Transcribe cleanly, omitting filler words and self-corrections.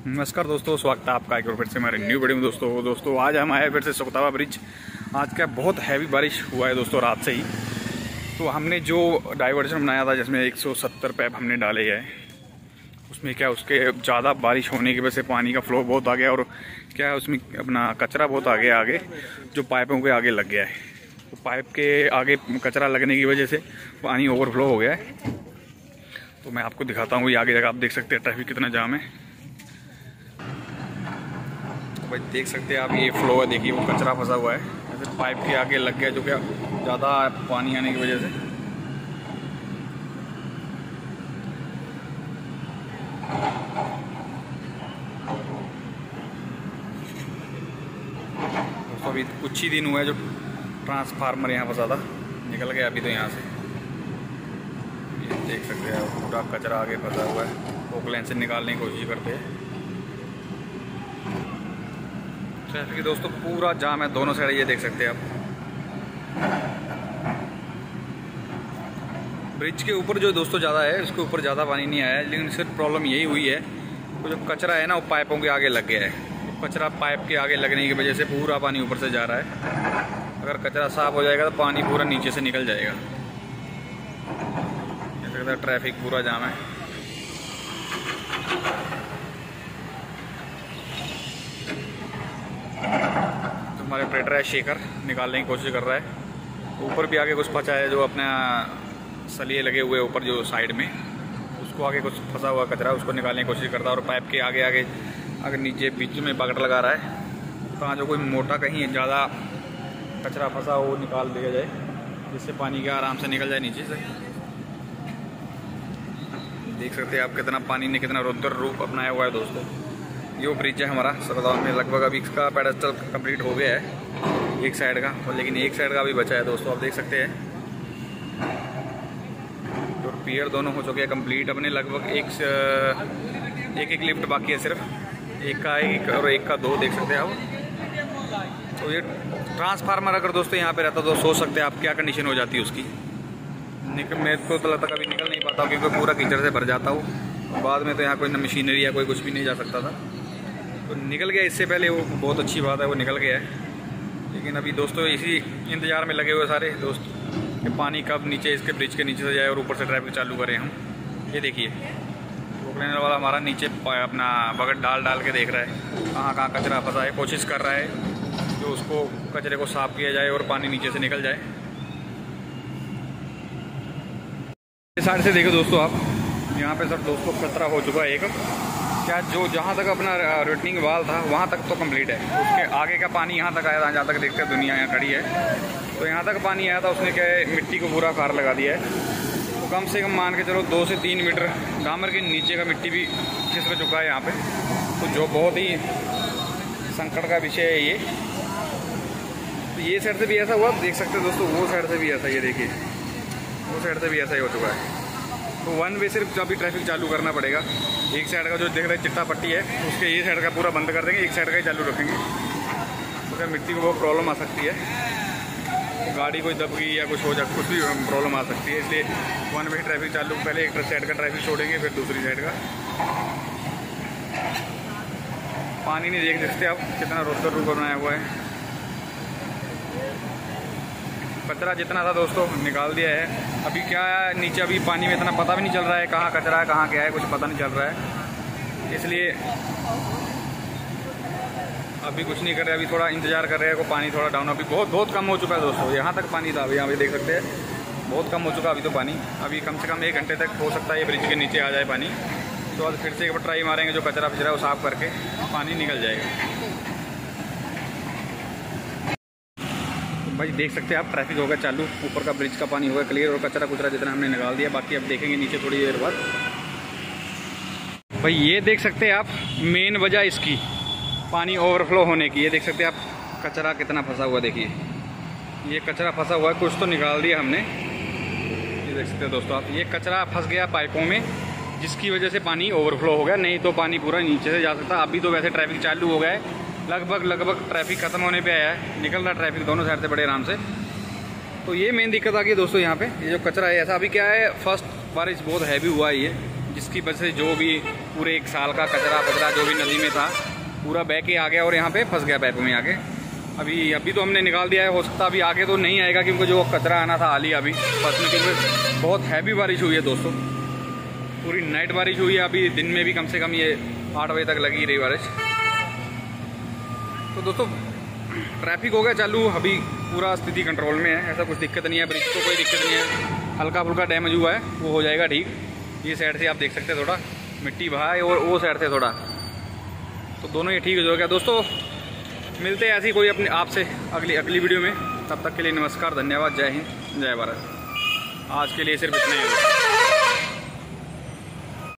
नमस्कार दोस्तों, स्वागत है आपका एक बार फिर से हमारे न्यू वीडियो में। दोस्तों आज हम आए फिर से सुखतावा ब्रिज। आज क्या बहुत हैवी बारिश हुआ है दोस्तों रात से ही। तो हमने जो डाइवर्जन बनाया था जिसमें 170 पैप हमने डाले हैं, उसमें क्या उसके ज़्यादा बारिश होने की वजह से पानी का फ्लो बहुत आ गया और क्या है उसमें अपना कचरा बहुत आ गया आगे, जो पाइपों के आगे लग गया है। तो पाइप के आगे कचरा लगने की वजह से पानी ओवरफ्लो हो गया है। तो मैं आपको दिखाता हूँ, ये आगे जगह आप देख सकते हैं ट्रैफिक कितना जाम है। भाई देख सकते हैं आप, ये फ्लो है, देखिए वो कचरा फंसा हुआ है जैसे पाइप के आगे लग गया, जो क्या ज़्यादा पानी आने की वजह से। दोस्तों अभी कुछ ही दिन हुआ है जो ट्रांसफार्मर यहाँ फंसा था, निकल गया अभी तो यहाँ से। ये देख सकते हैं आप, पूरा कचरा आगे फंसा हुआ है। पोकलाइन से निकालने की कोशिश करते हैं। ट्रैफिक दोस्तों पूरा जाम है दोनों साइड, ये देख सकते हैं आप। ब्रिज के ऊपर जो दोस्तों ज़्यादा है, उसके ऊपर ज़्यादा पानी नहीं आया है, लेकिन सिर्फ प्रॉब्लम यही हुई है वो जो कचरा है ना वो पाइपों के आगे लग गया है। तो कचरा पाइप के आगे लगने की वजह से पूरा पानी ऊपर से जा रहा है। अगर कचरा साफ हो जाएगा तो पानी पूरा नीचे से निकल जाएगा। देख सकते हैं ट्रैफिक पूरा जाम है। हमारे ऑपरेटर है शेखर, निकालने की कोशिश कर रहा है। ऊपर भी आगे कुछ फंसा है, जो अपना सलिए लगे हुए ऊपर जो साइड में, उसको आगे कुछ फंसा हुआ कचरा, उसको निकालने की कोशिश करता है। और पाइप के आगे आगे अगर नीचे बीच में बकेट लगा रहा है, तो जो कोई मोटा कहीं ज़्यादा कचरा फंसा हो वो निकाल दिया जाए, जिससे पानी का आराम से निकल जाए नीचे से। देख सकते हैं आप कितना पानी ने कितना रुद्र रूप अपनाया हुआ है दोस्तों। ये ब्रिज है हमारा सुखतावा में, लगभग अभी इसका पेडेस्टल कंप्लीट हो गया है एक साइड का, और लेकिन एक साइड का भी बचा है दोस्तों। आप देख सकते हैं तो पियर दोनों हो चुके हैं कंप्लीट अपने। लगभग एक लिफ्ट बाकी है, सिर्फ एक का एक और एक का दो, देख सकते हैं आप। तो ये ट्रांसफार्मर अगर दोस्तों यहाँ पे रहता तो सोच सकते हैं आप क्या कंडीशन हो जाती है उसकी। मेरे को तो लगता कभी निकल नहीं पाता क्योंकि पूरा कीचड़ से भर जाता हूँ। बाद में तो यहाँ कोई ना मशीनरी या कोई कुछ भी नहीं जा सकता था, तो निकल गया इससे पहले, वो बहुत अच्छी बात है, वो निकल गया है। लेकिन अभी दोस्तों इसी इंतज़ार में लगे हुए सारे दोस्त कि पानी कब नीचे इसके ब्रिज के नीचे से जाए और ऊपर से ट्रैफिक चालू करें हम। ये देखिए पोकलाइन वाला हमारा नीचे अपना बकेट डाल के देख रहा है कहाँ कहाँ कचरा फंसा है, कोशिश कर रहा है जो उसको कचरे को साफ किया जाए और पानी नीचे से निकल जाए। इस साइड से देखो दोस्तों आप, यहाँ पे सब दोस्तों कचरा हो चुका है एक, क्या जो जहाँ तक अपना रिटर्निंग वाल था वहाँ तक तो कंप्लीट है। उसके आगे का पानी यहाँ तक आया था, जहाँ तक देखते हैं दुनिया यहाँ खड़ी है, तो यहाँ तक पानी आया था। उसने क्या है मिट्टी को पूरा खार लगा दिया है। तो कम से कम मान के चलो 2 से 3 मीटर डामर के नीचे का मिट्टी भी खिसक चुका है यहाँ पे, तो जो बहुत ही संकट का विषय है ये। तो ये साइड से भी ऐसा हुआ, देख सकते हैं दोस्तों, वो साइड से भी ऐसा, ये देखिए वो साइड से भी ऐसा ही हो चुका है। तो वन वे सिर्फ अभी ट्रैफिक चालू करना पड़ेगा। एक साइड का जो देख रहे चिट्टा पट्टी है उसके ये साइड का पूरा बंद कर देंगे, एक साइड का ही चालू रखेंगे। तो क्या मिट्टी को बहुत प्रॉब्लम आ सकती है, तो गाड़ी कोई दब गई या कुछ हो जाए, कुछ भी प्रॉब्लम आ सकती है। इसलिए वन वे ट्रैफिक चालू, पहले एक साइड का ट्रैफिक छोड़ेंगे फिर दूसरी साइड का। पानी नहीं देख सकते आप कितना रुद्र रूप बनाया हुआ है। कचरा जितना था दोस्तों निकाल दिया है। अभी क्या है नीचे अभी पानी में इतना पता भी नहीं चल रहा है कहाँ कचरा है कहाँ क्या है, कुछ पता नहीं चल रहा है। इसलिए अभी कुछ नहीं कर रहे, अभी थोड़ा इंतजार कर रहे हैं को पानी थोड़ा डाउन। अभी बहुत कम हो चुका है दोस्तों, यहाँ तक पानी था, अभी यहाँ पे देख सकते हैं बहुत कम हो चुका अभी तो पानी। अभी कम से कम 1 घंटे तक हो सकता है ये ब्रिज के नीचे आ जाए पानी। तो आज फिर से एक बार ट्राई मारेंगे, जो कचरा फिचरा वो साफ करके पानी निकल जाएगा। भाई देख सकते हैं आप ट्रैफिक हो गया चालू, ऊपर का ब्रिज का पानी हो गया क्लियर और कचरा कुचरा जितना हमने निकाल दिया। बाकी अब देखेंगे नीचे थोड़ी देर बाद। भाई ये देख सकते हैं आप मेन वजह इसकी पानी ओवरफ्लो होने की, ये देख सकते हैं आप कचरा कितना फंसा हुआ, देखिए ये कचरा फंसा हुआ है, कुछ तो निकाल दिया हमने। ये देख सकते हैं दोस्तों आप, ये कचरा फंस गया पाइपों में, जिसकी वजह से पानी ओवरफ्लो हो गया, नहीं तो पानी पूरा नीचे से जा सकता। अभी तो वैसे ट्रैफिक चालू हो गया है, लगभग ट्रैफिक खत्म होने पे आया है, निकल रहा ट्रैफिक दोनों साइड से बड़े आराम से। तो ये मेन दिक्कत आ गई दोस्तों यहाँ पे, ये जो कचरा है ऐसा। अभी क्या है फर्स्ट बारिश बहुत हैवी हुआ है ये, जिसकी वजह से जो भी पूरे 1 साल का कचरा जो भी नदी में था पूरा बह के आ गया और यहाँ पे फंस गया पाइप में आके। अभी तो हमने निकाल दिया है, हो सकता अभी आगे तो नहीं आएगा क्योंकि जो कचरा आना था हाल ही अभी बस में, क्योंकि बहुत हैवी बारिश हुई है दोस्तों, पूरी नाइट बारिश हुई है। अभी दिन में भी कम से कम ये 8 बजे तक लगी रही बारिश। तो दोस्तों ट्रैफिक हो गया चालू, अभी पूरा स्थिति कंट्रोल में है, ऐसा कुछ दिक्कत नहीं है, ब्रिज को कोई दिक्कत नहीं है। हल्का फुल्का डैमेज हुआ है, वो हो जाएगा ठीक। ये साइड से आप देख सकते हैं थोड़ा मिट्टी बहा है और वो साइड से थोड़ा, तो दोनों ये ठीक हो जाएगा। दोस्तों मिलते हैं ऐसी कोई अपने आपसे अगली वीडियो में, तब तक के लिए नमस्कार, धन्यवाद, जय हिंद, जय भारत। आज के लिए सिर्फ इतना ही होगा।